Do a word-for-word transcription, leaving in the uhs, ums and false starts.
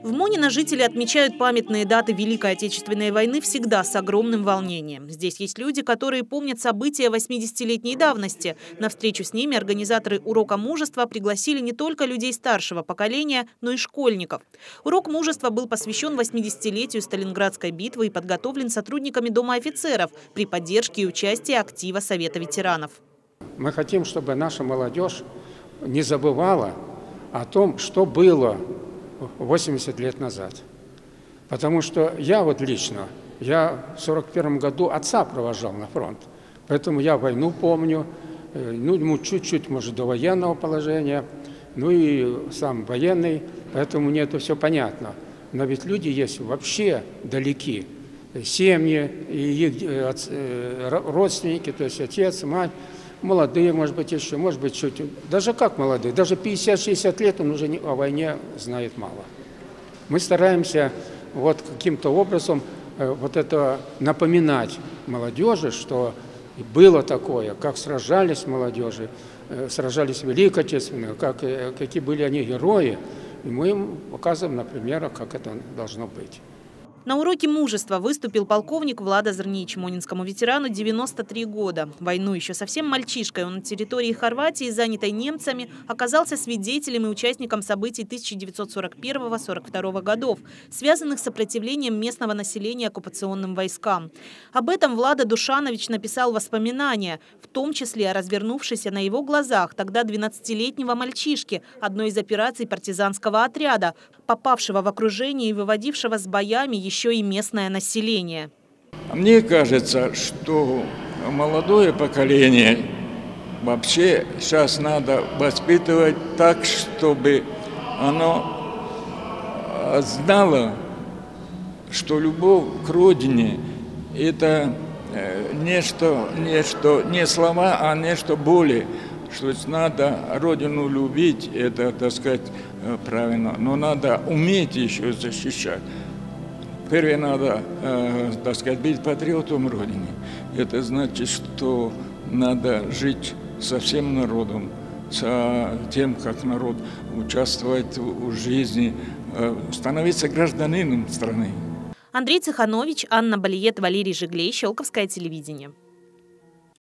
В Монино жители отмечают памятные даты Великой Отечественной войны всегда с огромным волнением. Здесь есть люди, которые помнят события восьмидесятилетней давности. На встречу с ними организаторы урока мужества пригласили не только людей старшего поколения, но и школьников. Урок мужества был посвящен восьмидесятилетию Сталинградской битвы и подготовлен сотрудниками Дома офицеров при поддержке и участии актива Совета ветеранов. Мы хотим, чтобы наша молодежь не забывала о том, что было восемьдесят лет назад. Потому что я вот лично, я в сорок первом году отца провожал на фронт. Поэтому я войну помню, ну, ему чуть-чуть, может, до военного положения, ну и сам военный, поэтому мне это все понятно. Но ведь люди есть вообще далеки. Семьи, и их родственники, то есть отец, мать, молодые, может быть, еще, может быть, чуть, даже как молодые, даже пятьдесят-шестьдесят лет он уже о войне знает мало. Мы стараемся вот каким-то образом вот это напоминать молодежи, что было такое, как сражались молодежи, сражались в Великой Отечественной, как, какие были они герои, и мы им показываем на примерах, как это должно быть. На уроке мужества выступил полковник Влада Зрнич, монинскому ветерану девяноста три года. Войну еще совсем мальчишкой он на территории Хорватии, занятой немцами, оказался свидетелем и участником событий тысяча девятьсот сорок первого — сорок второго годов, связанных с сопротивлением местного населения оккупационным войскам. Об этом Влада Душанович написал воспоминания, в том числе о развернувшейся на его глазах тогда двенадцатилетнего мальчишки, одной из операций партизанского отряда, попавшего в окружение и выводившего с боями еще и местное население. Мне кажется, что молодое поколение вообще сейчас надо воспитывать так, чтобы оно знало, что любовь к родине – это нечто, нечто, не слова, а нечто более. Что надо родину любить, это, так сказать, правильно, но надо уметь еще защищать. Первое, надо, э, так сказать, быть патриотом Родины. Это значит, что надо жить со всем народом, с тем, как народ участвует в жизни, э, становиться гражданином страны. Андрей Цеханович, Анна Балиет, Валерий Жиглей, Щелковское телевидение.